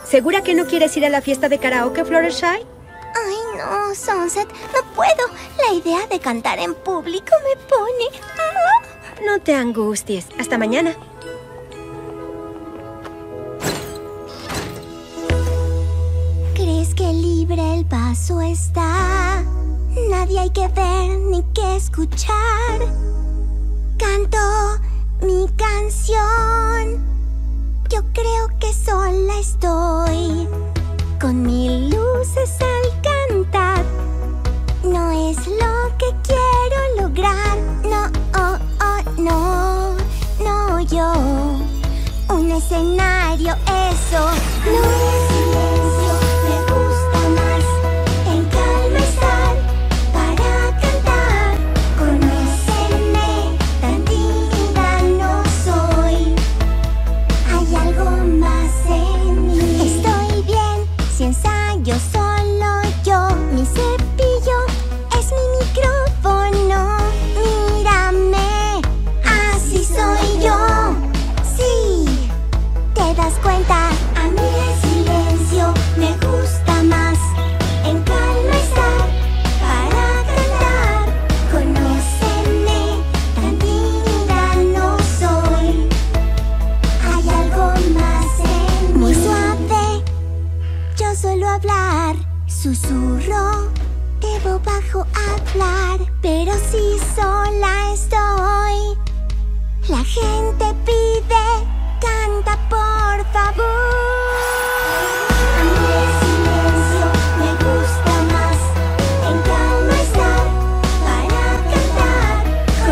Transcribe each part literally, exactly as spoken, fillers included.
¿Segura que no quieres ir a la fiesta de karaoke, Fluttershy? Ay, no, Sunset, no puedo. La idea de cantar en público me pone... No te angusties. Hasta mañana. ¿Crees que libre el paso está? Nadie hay que ver ni que escuchar. Canto mi canción. Yo creo que sola estoy, con mil luces al cantar. No es lo que quiero lograr. No, oh, oh, no, no yo. Un escenario, eso no es silencio. Me gusta más en calma estar para cantar. Conóceme, tan tímida no soy. Hay algo más en mí. Estoy bien si ensayo solo yo. Mi cepillo es mi micrófono. Mírame, así soy yo. Sí, ¿te das cuenta? A mí el silencio me gusta más. En calma estar para cantar. Conóceme, tan tímida no soy. Hay algo más en mí. Muy suave, yo suelo hablar. Susurro, debo bajo hablar. Pero si sola estoy, la gente pide, canta por favor. A mí el silencio me gusta más. En calma estar para cantar.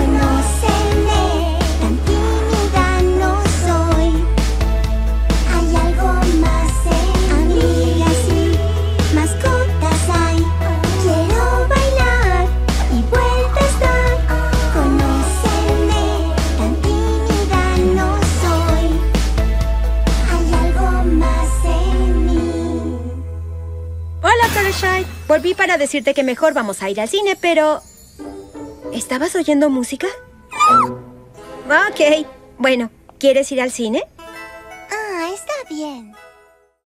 Conóceme, tan tímida no soy. Hay algo más en mí. Amigas y mascotas hay. Quiero bailar y vueltas dar. Conóceme, tan tímida no soy. Hay algo más en mí. Hola, Fluttershy. Volví para decirte que mejor vamos a ir al cine, pero... ¿Estabas oyendo música? Ok. Bueno, ¿quieres ir al cine?